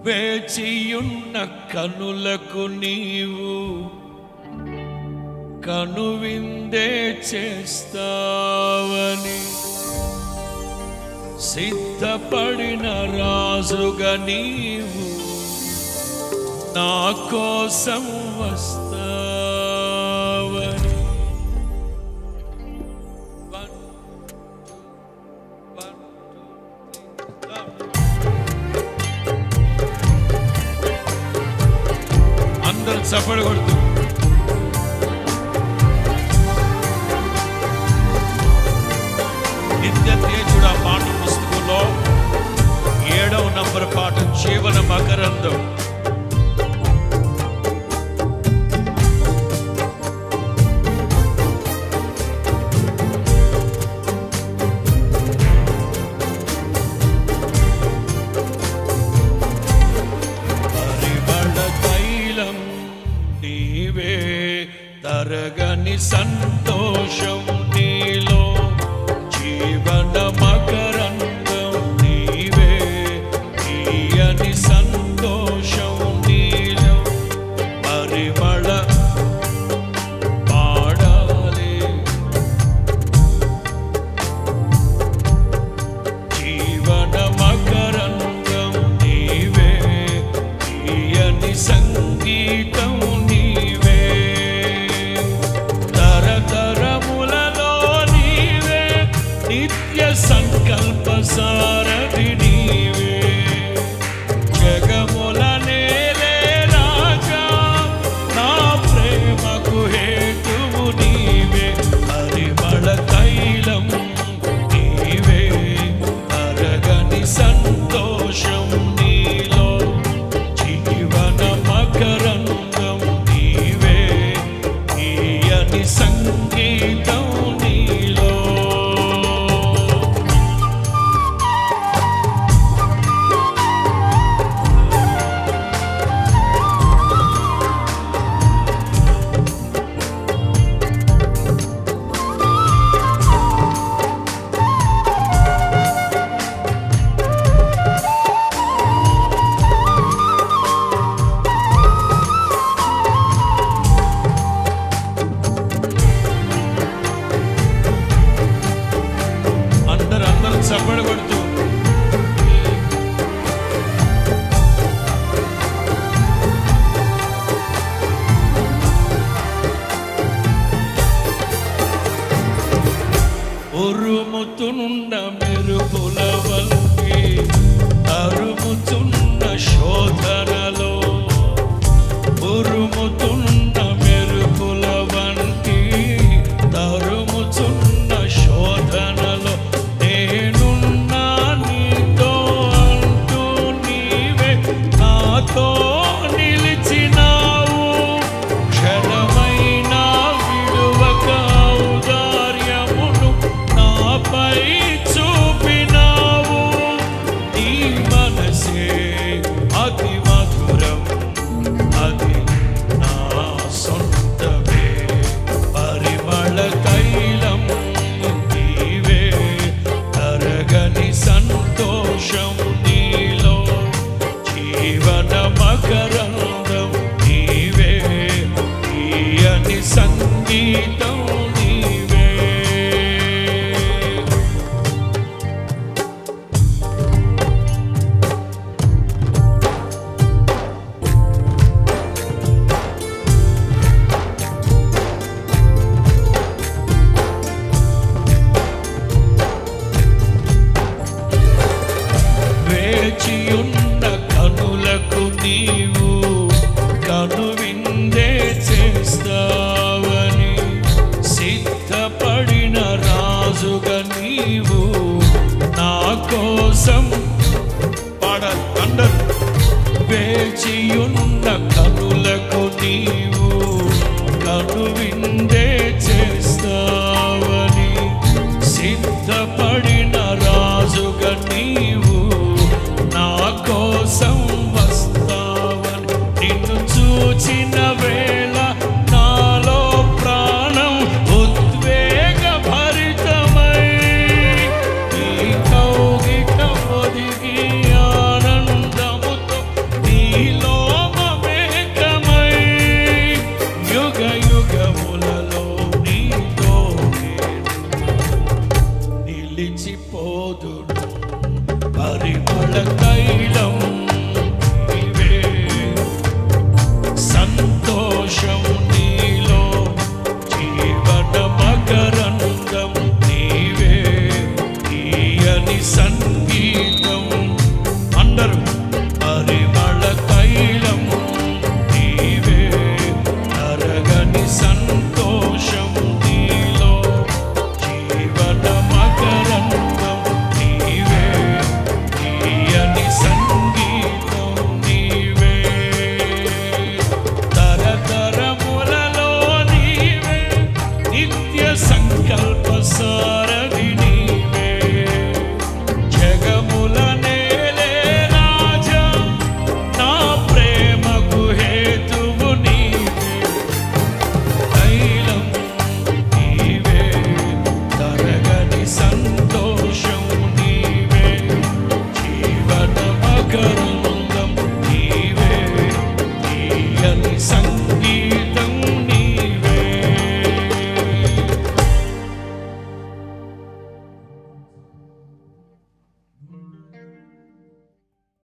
వేచియున్న కనులకు నీవు కనువిందే చేస్తావని సిద్ధపడిన రాజుగా నీవు నా కోసం వస్తావని. అందరూ చప్పట్లు కొడుతూ నిత్య తేజుడు ఆ పాట పుస్తకంలో 7వ నంబర్ పాట జీవన మకరందం. పరిమళ తైలం నీవే తరగని సంతోషం నీలో జీవన మకరందం నీవే తీయని సంతోషం నీలో పరిమళ పాడాలి జీవన మకరందం నీవే తీయని సంగీతం నీవే తరతరములలో నీవే నిత్య సంకల్ప సారథి నీవే జగముల నేలే రాజా నా ప్రేమకు హేతువు నీవే పరిమళ తైలం నీవే తరగని సంతోషం నీలో జీవన మకరందం నీవే తీయని సంగీతం నీలో. అందరూ చప్పట్లు కొడుతూ ఉరుముతున్న మెరుపుల వంటి అరుముతున్న శోధనలో ఉరుముతున్న మెరుపుల వంటి తరుముతున్న శోధనలో నేనున్నా నీతో అంటూ నీవే నాతో నిలిచినావు క్షణమైనా విడువక ఔదార్యమును నాపై చూపినావు మకరందం నీవే తీయని సంగీతం అందరూ పరిమళ తైలం నీవే తరగని సంతోషం నీలో జీవన మకరందం నీవే తీయని సంగీతం నీవే తరతరములలో నీవే నిత్య సంకల్ప సారథి